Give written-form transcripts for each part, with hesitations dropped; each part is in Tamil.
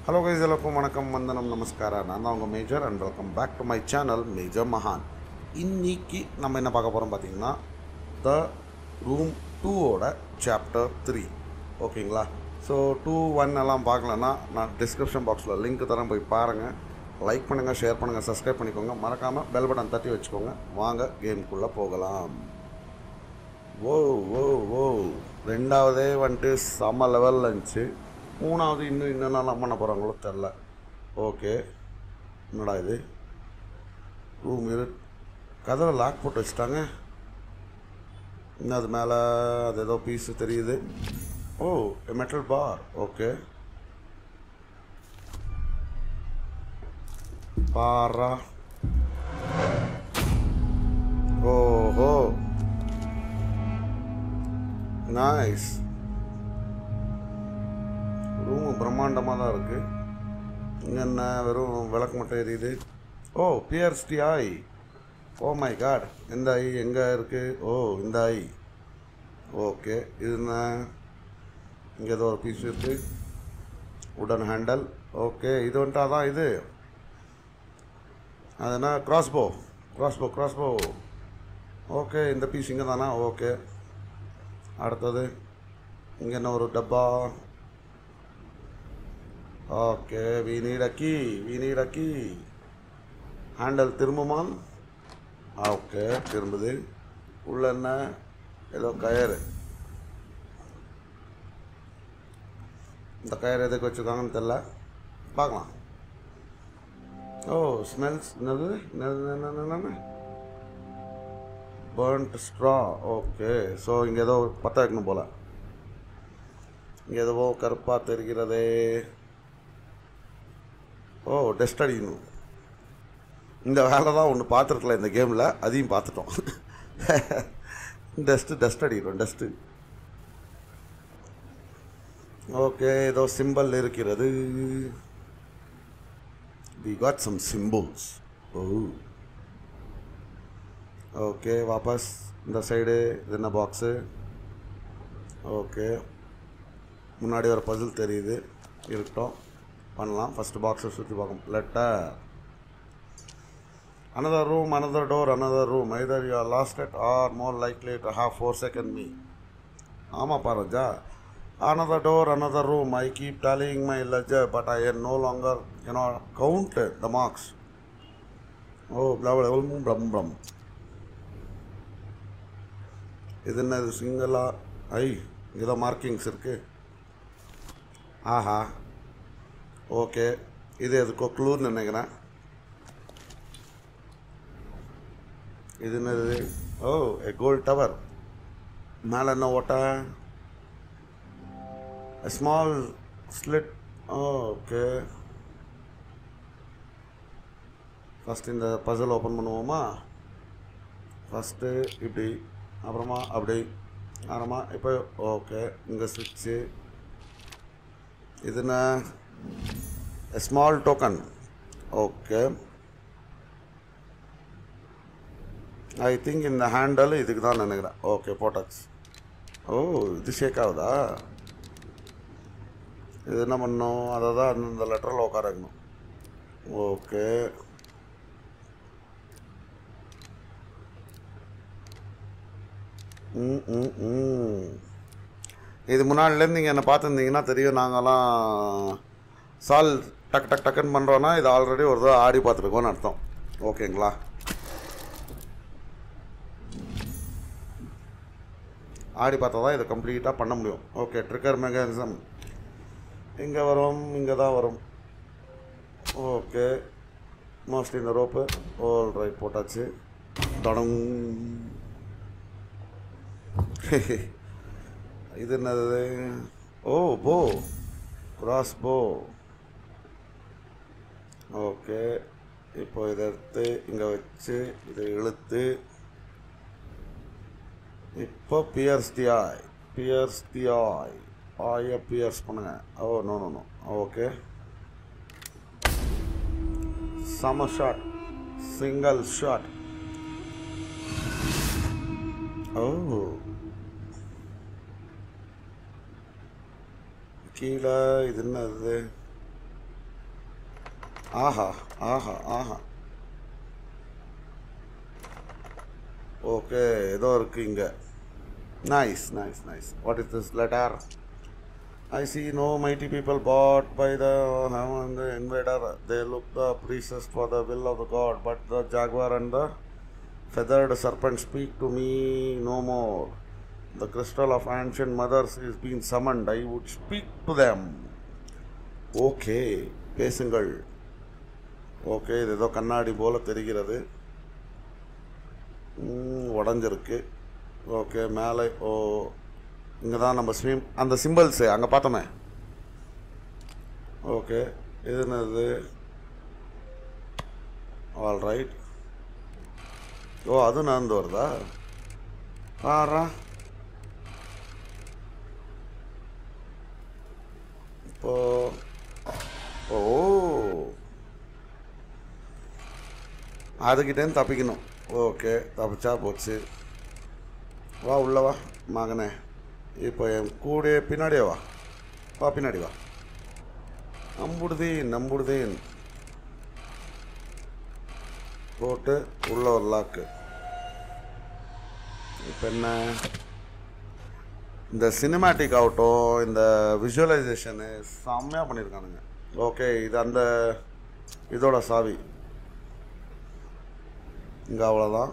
ஹலோ கைஸ், எல்லாருக்கும் வணக்கம், வந்தனம், நமஸ்காரம். நான் தான் உங்கள் Major and welcome back to my channel Major மகான். இன்னைக்கு நம்ம என்ன பார்க்க போகிறோம் பார்த்தீங்கன்னா, த ரூம் 2ஓட சாப்டர் 3. ஓகேங்களா? ஸோ 2-1 எல்லாம் பார்க்கலன்னா நான் டிஸ்கிரிப்ஷன் பாக்ஸில் லிங்க் தரேன், போய் பாருங்கள். லைக் பண்ணுங்கள், ஷேர் பண்ணுங்கள், சப்ஸ்கிரைப் பண்ணிக்கோங்க. மறக்காமல் பெல் பட்டன் தட்டி வச்சுக்கோங்க. வாங்க கேமுக்குள்ளே போகலாம். ஓ ஓ ஓ ரெண்டாவதே வந்துட்டு செம்ம லெவலில் இருந்துச்சு. மூணாவது இன்னும் என்னென்னலாம் பண்ண போகிறாங்களோ தெரில. ஓகே, என்னடா இது? ரூம் கதவை லாக் போட்டு வச்சுட்டாங்க. இன்னும் அது மேலே அது ஏதோ பீஸு தெரியுது. ஓ, மெட்டல் பார். ஓகே, பாரா. ஓஹோ, நைஸ். ரூமு பிரம்மாண்டமாக தான் இருக்குது. இங்கே என்ன வெறும் விளக்கு மட்டும் எரியுது. ஓ, பியர்ஸ்டி ஐ. ஓ மை காட், இந்த ஐ எங்கே இருக்குது? ஓ, இந்த ஐ. ஓகே, இது என்ன? இங்கே ஏதோ ஒரு பீஸ் இருக்குது. உடன் ஹேண்டல். ஓகே, இது வந்துட்டு அதான் இது. அது என்ன? கிராஸ்போ. கிராஸ்போ. ஓகே, இந்த பீஸ் இங்கே தானா? ஓகே, அடுத்தது இங்கே என்ன? ஒரு டப்பா. Okay, we need a key. Handle திரும்புமா? ஓகே, திரும்புது. உள்ள என்ன? ஏதோ கயறு. இந்த கயறு எதுக்கு வச்சுருக்காங்கன்னு தெரில, பார்க்கலாம். ஓ, ஸ்மெல்ஸ். என்னது? Burnt straw. ஓகே, ஸோ இங்கே ஏதோ பற்ற வைக்கணும் போல். இங்கே எதுவோ கருப்பாக தெரிகிறதே. ஓ, டஸ்ட் அடிக்கணும். இந்த வேலை தான் ஒன்று பார்த்துருக்கல இந்த கேமில், அதையும் பார்த்துட்டோம். டஸ்ட் அடிக்கிறோம், டஸ்ட்டு. ஓகே, ஏதோ சிம்பிள் இருக்கிறது. we got some symbols. ஓ, ஓகே, வாபஸ் இந்த சைடு. இது என்ன? பாக்ஸு. ஓகே, முன்னாடி ஒரு பசில் தெரியுது. இருக்கட்டும், பண்ணலாம். ஃபஸ்ட்டு பாக்ஸை சுற்றி பார்க்கணும். Letter. another room, another door, another room. either you are lost it or more likely to have 4-second me. ஆமாப்பா ராஜா. another door, another room. I keep tallying my ledger but I no longer count the marks. oh, blam. இது என்ன? இது சிங்கிளா? ஐ, இங்கே தான் மார்க்கிங்ஸ் இருக்குது. ஆஹா, ஓகே, இது எதுக்கோ க்ளூன்னு நினைக்கிறேன். இது என்னது? ஓ, எ கோல்ட் டவர். மேலே என்ன ஓட்ட? Small slit. ஓகே, ஃபஸ்ட்டு இந்த பசில் ஓப்பன் பண்ணுவோமா? ஃபஸ்ட்டு இப்படி, அப்புறமா அப்படி, அப்புறமா இப்போ. ஓகே, இங்கே ஸ்விட்ச்சு. இது என்ன? Small token. Okay, I think இந்த ஹேண்டல் இதுக்கு தான் நினைக்கிறேன். ஓகே, போட்டாச்சு. ஓ, இது ஷேக் ஆகுதா? இது என்ன பண்ணணும்? அதை தான் அந்த லெட்டரில் உட்கார வைக்கணும். ஓகே, இது முன்னாடிலேருந்து நீங்கள் என்னை பார்த்துருந்தீங்கன்னா தெரியும். நாங்கள்லாம் சால் டக்குன்னு பண்ணுறோன்னா இது ஆல்ரெடி ஒரு தடவை ஆடி பார்த்துருக்கோன்னு அர்த்தம். ஓகேங்களா? ஆடி பார்த்தா தான் இதை கம்ப்ளீட்டாக பண்ண முடியும். ஓகே, ட்ரிக்கர் மெக்கானிசம் இங்கே வரும், இங்கே தான் வரும். ஓகே, மோஸ்ட்லி இந்த ரோப்பு. ஓல் ரைட், போட்டாச்சு. தொடங். இது என்னது? ஓ, போ. கிராஸ் போ. ஓகே, இப்போ இதை எடுத்து இங்கே வச்சு இதை இழுத்து இப்போ பியர்ஸ் தி ஆயை பியர்ஸ் பண்ணுங்க. ஓ, no. Okay, some shot, single shot. ஓ, கீழே இது என்னது? ஆஹா ஆஹா ஆஹா. ஓகே, ஏதோ இருக்குது இங்கே. Nice nice nice. What is this letter? I see no mighty people bought by the invader. They look the priests for the will of the god, but the jaguar and the feathered serpent speak to me no more. The crystal of ancient mothers is being summoned. I would speak to them. Okay, பேசுங்கள். ஓகே, இது ஏதோ கண்ணாடி போல் தெரிகிறது. உடஞ்சிருக்கு. ஓகே, மேலே ஓ இங்கே தான் நம்ம அந்த சிம்பிள்ஸு அங்கே பார்த்தோமே. ஓகே, இது என்னது? All right. ஓ, அது நடந்து வருதா? ஆறா. இப்போ ஓ, அதுக்கிட்டேருந்து தப்பிக்கணும். ஓகே, தப்பிச்சா போச்சு. வா உள்ள வா மகனே. இப்போ என் கூட பின்னாடியே வா. வா பின்னாடி வா. நம்புடுதேன் போட்டு உள்ள ஒரு லாக்கு. இப்போ என்ன? இந்த சினிமேட்டிக் ஆகட்டும், இந்த விஷுவலைசேஷனு செம்மையாக பண்ணியிருக்கானுங்க. ஓகே, இது அந்த இதோட சாவி. இங்கே அவ்வளோதான்.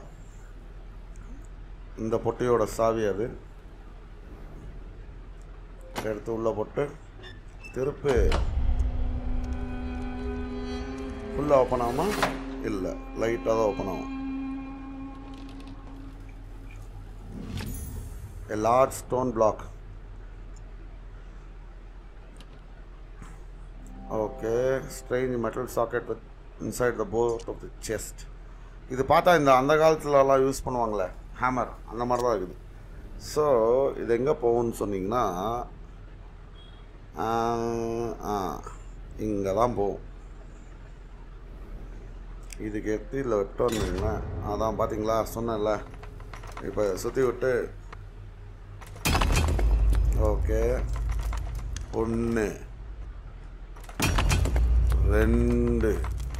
இந்த பொட்டியோட சாவி அது. எடுத்து உள்ளே போட்டு திருப்பு. ஃபுல்லாக ஓப்பன் ஆகுமா? இல்லை, லைட்டாக தான் ஓப்பன் ஆகும். A large stone block. Okay, strange metal socket with inside the both of the chest. இது பார்த்தா இந்த அந்த காலத்துலலாம் யூஸ் பண்ணுவாங்களே ஹேமர், அந்த மாதிரி தான் இருக்குது. ஸோ இது எங்கே போகும்னு சொன்னிங்கன்னா இங்கே தான் போகும். இதுக்கு எடுத்து இதில் விட்டோன்னு அதான் பார்த்தீங்களா சொன்னேன்ல. இப்போ சுற்றி விட்டு ஓகே 1 2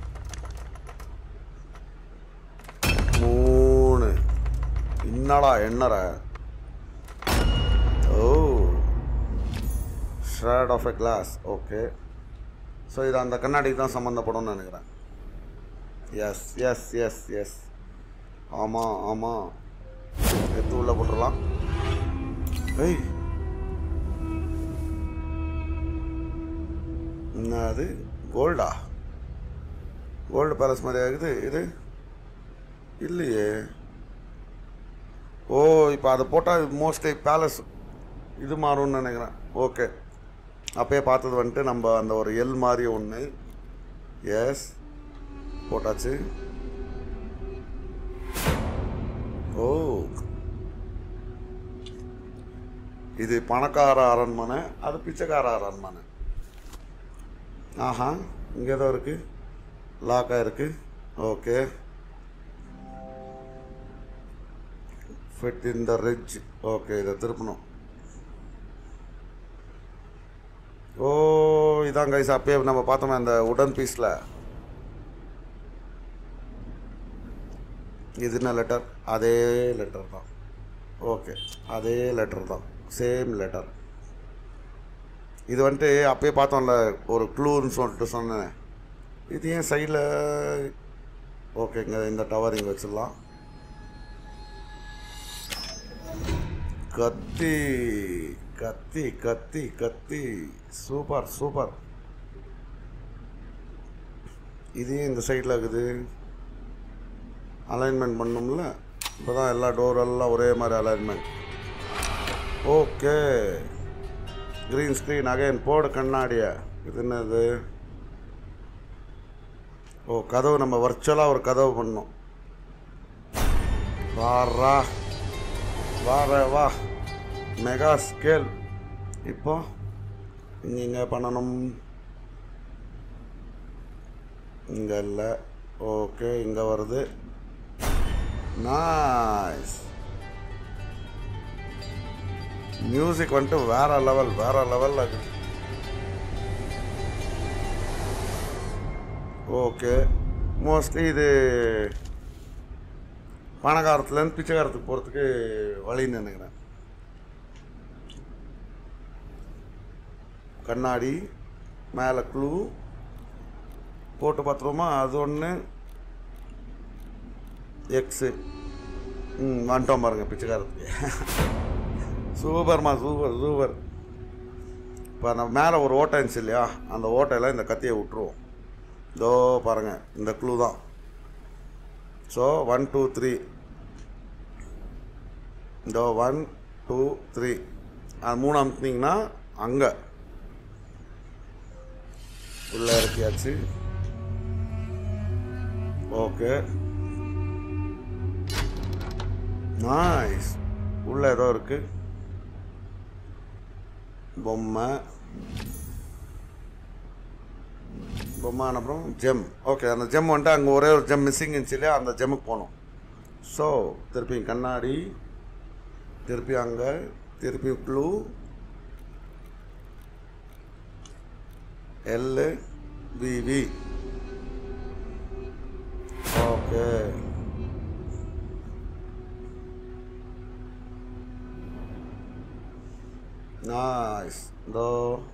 3 என்னடா எண்ணற? ஓ, shard of a glass. Okay, so இது அந்த கண்ணாடிக்கு தான் சம்மந்தப்படும்னு நினைக்கிறேன். எஸ் எஸ் எஸ் எஸ் ஆமாம் ஆமாம். எடுத்து உள்ளே போட்டுடலாம். ஏய், என்ன அது? கோல்டா? கோல்டு பேலஸ் மாதிரி ஆகுது இது. இல்லையே. ஓ, இப்போ அதை போட்டால் மோஸ்ட்லி பேலஸ் இது மாறும்னு நினைக்கிறேன். ஓகே, அப்போயே பார்த்தது வந்துட்டு நம்ம அந்த ஒரு எல் மாதிரி ஒன்று. எஸ், போட்டாச்சு. ஓ, இது பணக்கார அரண்மனை, அது பிச்சைக்கார அரண்மனை. ஆஹா, இங்கே தான் இருக்குது, லாக்காக இருக்குது. Okay, fit in the ridge. Okay, இதை திருப்பணும். ஓ, இதான் கைஸ் அப்பயே நம்ம பார்த்தோமே அந்த உடன் பீஸில். இது என்ன லெட்டர்? அதே லெட்டர் தான். ஓகே, அதே லெட்டர் தான், சேம் லெட்டர். இது வந்துட்டு அப்பயே பார்த்தோம்ல ஒரு க்ளூன்னு சொல்லிட்டு சொன்னேன். இது ஏன் சைடில்? ஓகேங்க, இந்த டவர் இங்கே வச்சிடலாம். கத்தி கத்தி கத்தி கத்தி, சூப்பர் சூப்பர். இது இந்த சைடில் இருக்குது. அலைன்மெண்ட் பண்ணணும்ல, இப்போ தான் எல்லா டோரெல்லாம் ஒரே மாதிரி alignment. Okay, green screen again. போடு கண்ணாடியை. இது என்னது? ஓ, கதவு. நம்ம வர்ச்சுவலாக ஒரு கதவு பண்ணோம். வாரா வார வா, மெகா ஸ்கேல். இப்போ இங்கே பண்ணணும். இங்கே இல்லை. ஓகே, இங்கே வருது. நைஸ். மியூசிக் வந்துட்டு வேற லெவல், வேற லெவலில் இருக்குது. ஓகே, மோஸ்ட்லி இது பணக்காரத்துலேருந்து பிச்சைக்காரத்துக்கு போகிறதுக்கு வழின்னு நினைக்கிறேன். கண்ணாடி மேலே க்ளூ போட்டு பார்த்துருவோமா? அது ஒன்று எக்ஸு. வந்துட்டோம் பாருங்கள் பிச்சைக்காரத்துக்கு. சூப்பர்மா, சூப்பர் சூப்பர். இப்போ அந்த மேலே ஒரு ஓட்டை இருந்துச்சு இல்லையா, அந்த ஓட்டையில் இந்த கத்தியை விட்டுருவோம். இதோ பாருங்கள், இந்த க்ளூ தான். ஸோ 1 2 3, இதோ 1 2 3, அது 3 அமுத்தினீங்கன்னா அங்கே உள்ளே இறக்கியாச்சு. Okay, nice. உள்ளே ஏதோ இருக்குது, பொம்மை அப்புறம் ஜெம். ஓகே, அந்த ஜெம் வந்துட்டு அங்கே ஒரே ஒரு ஜெம் மிஸ்ஸிங் இருந்துச்சு இல்லையா, அந்த ஜெம்முக்கு போகணும். ஸோ திருப்பி கண்ணாடி, திருப்பி அங்கே, திருப்பி க்ளூ, LVV. Okay, nice. இதோ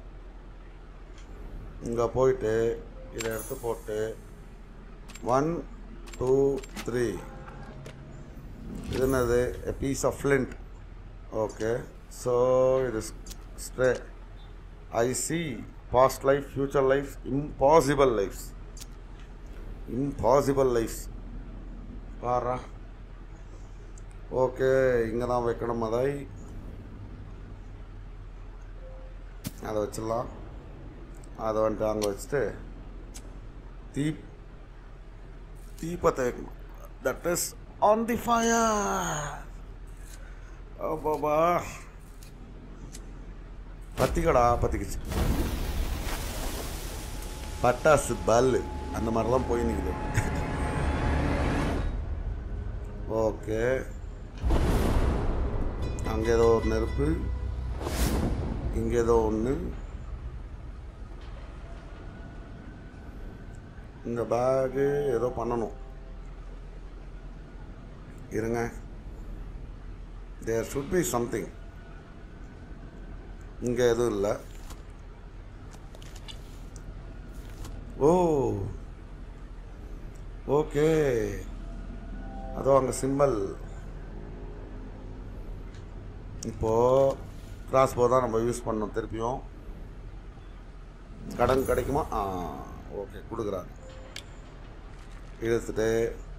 இங்கே போயிட்டு இதை எடுத்து போட்டு 1 2 3. இது என்னது? a piece of flint. Okay, so இது stray. I see past life, future life, impossible lives. impossible lives பாரா. ஓகே, இங்கே தான் வைக்கணும். அதை வச்சிடலாம். அதை வந்துட்டு அங்கே வச்சுட்டு தீப்பத்தை வைக்கணும். That is on the fire. பாபா பத்திக்கடா, பத்திக்கிச்சு. பட்டாசு பல்லு அந்த மாதிரிலாம் போய் நிற்குது. ஓகே, அங்கே ஏதோ ஒரு நெருப்பு, இங்கே ஏதோ ஒன்று. இந்த பேகு ஏதோ பண்ணணும், இருங்க. There should be something. இங்கே எதுவும் இல்லை. ஓ ஓகே, அதோ அங்கே சிம்பிள். இப்போது கிராஸ் போ தான் நம்ம யூஸ் பண்ணோம். திருப்பியும் கடன் கிடைக்குமா? ஓகே, கொடுக்குறாங்க. இழுத்துட்டு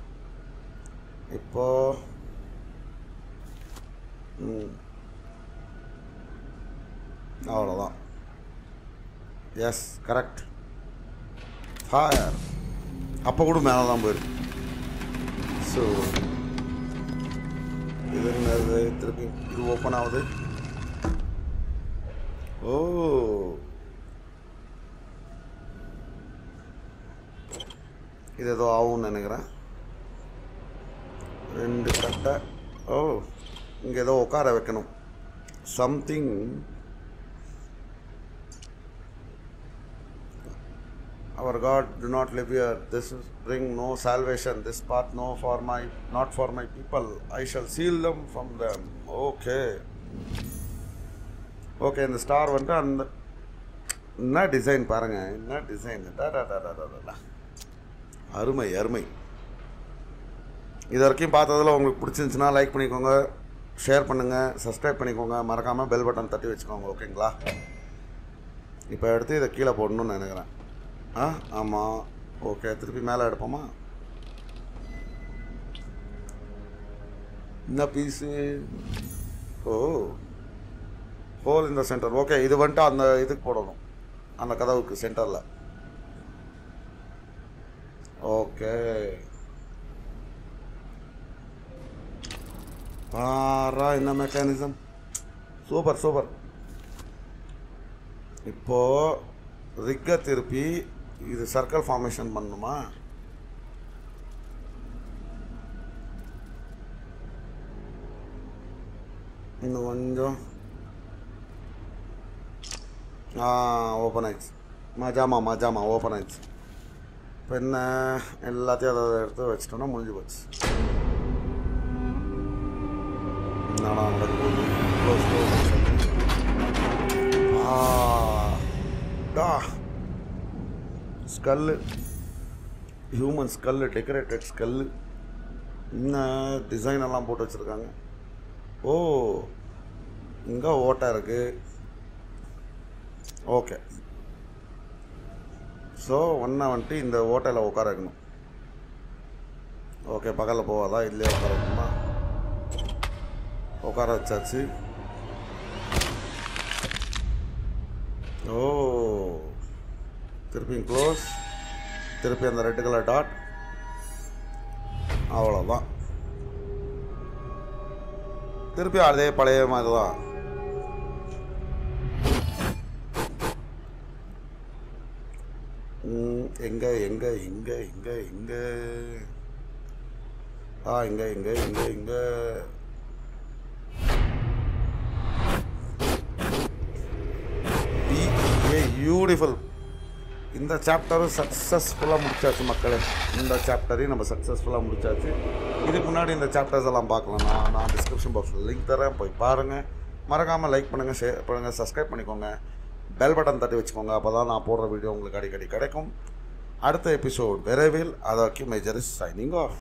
இப்போ அவ்வளோதான். Yes, correct. ஃபயர். அப்போ கூட மேலே தான் போயிருக்கு. ஸோ இது என்னது? திருப்பி இது ஓப்பன் ஆகுது. ஓ, இது ஏதோ ஆகும்னு நினைக்கிறேன். 2 கட்டை. ஓ, இங்கே ஏதோ உட்கார வைக்கணும். Something. Our God, do not live here. This is bring no salvation. This path no for my, not for my people. I shall seal them from them. Okay. Okay, இந்த ஸ்டார் வந்துட்டு அந்த என்ன டிசைன் பாருங்கள், என்ன டிசைன். அருமை அருமை. இது வரைக்கும் பார்த்ததில் உங்களுக்கு பிடிச்சிருந்துச்சுன்னா லைக் பண்ணிக்கோங்க, ஷேர் பண்ணுங்கள், சப்ஸ்கிரைப் பண்ணிக்கோங்க, மறக்காமல் பெல் பட்டன் தட்டி வச்சுக்கோங்க. ஓகேங்களா? இப்போ எடுத்து இதை கீழே போடணும்னு நினைக்கிறேன். ஆமாம். ஓகே, திருப்பி மேலே எடுப்போமா? என்ன பீஸு? ஓ, ஹோல் இந்த சென்டர். ஓகே, இது வந்துட்டு அந்த இதுக்கு போடணும், அந்த கதவுக்கு சென்டரில். ஓகே, பாரா என்ன மெக்கானிசம். Super super. இப்போது ரிக்கை திருப்பி இது சர்க்கிள் ஃபார்மேஷன் பண்ணணுமா? இன்னும் கொஞ்சம். ஓப்பன் ஆயிடுச்சு. மஜாமா ஓப்பன் ஆயிடுச்சு. என்ன எல்லாத்தையும் அதை எடுத்து வச்சிட்டோன்னா முடிஞ்சு போச்சு. என்னடா நடக்குது? Skull, human skull, decorated skull. இன்னும் டிசைன் எல்லாம் போட்டு வச்சுருக்காங்க. ஓ, இங்கே ஓட்டை இருக்குது. ஓகே, ஸோ வந்துட்டு இந்த ஓட்டையில் உட்கார வைக்கணும். ஓகே, பகலில் போவாதா? இல்லையே, உட்கார வைக்கணுமா? உட்கார வச்சாச்சு. ஓ, திருப்பி க்ளோஸ், திருப்பி அந்த ரெட் கலர் டாட். அவ்வளோதான், திருப்பி அதே பழைய மாதிரி தான். எங்கே எங்கே எங்கே எங்கே எங்கே இங்கே இங்கே இங்கே இங்கே பியூட்டிஃபுல். இந்த சாப்டரும் சக்ஸஸ்ஃபுல்லாக முடிச்சாச்சு மக்களே. இந்த சாப்டரையும் நம்ம சக்ஸஸ்ஃபுல்லாக முடிச்சாச்சு. இதுக்கு முன்னாடி இந்த சாப்டர்ஸ் எல்லாம் பார்க்கலன்னா நான் டிஸ்கிரிப்ஷன் பாக்ஸில் லிங்க் தரேன், போய் பாருங்கள். மறக்காமல் லைக் பண்ணுங்கள், ஷேர் பண்ணுங்கள், சப்ஸ்கிரைப் பண்ணிக்கோங்க, பெல் பட்டன் தட்டி வச்சுக்கோங்க. அப்போ தான் நான் போடுற வீடியோ உங்களுக்கு அடிக்கடி கிடைக்கும். அடுத்த எபிசோட் விரைவில். அதற்கு மேஜர் இஸ் சைனிங் ஆஃப்.